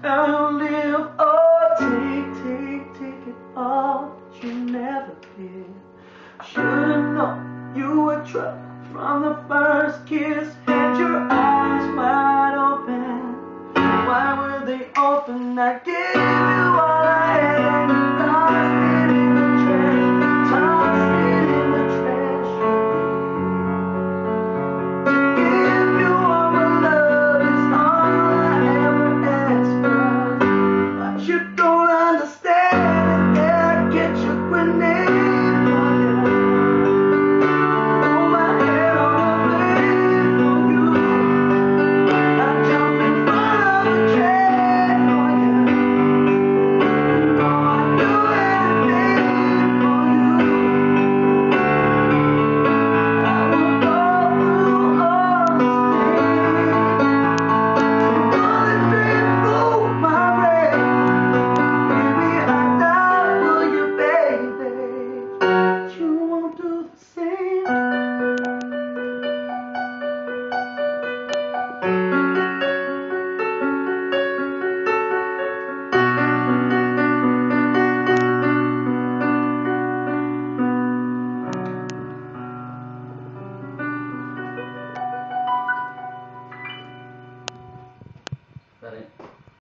how you live. Oh, take it all that you never did. Should've known you were trouble from the first kiss. Had your eyes wide open. Why were they open? I gave you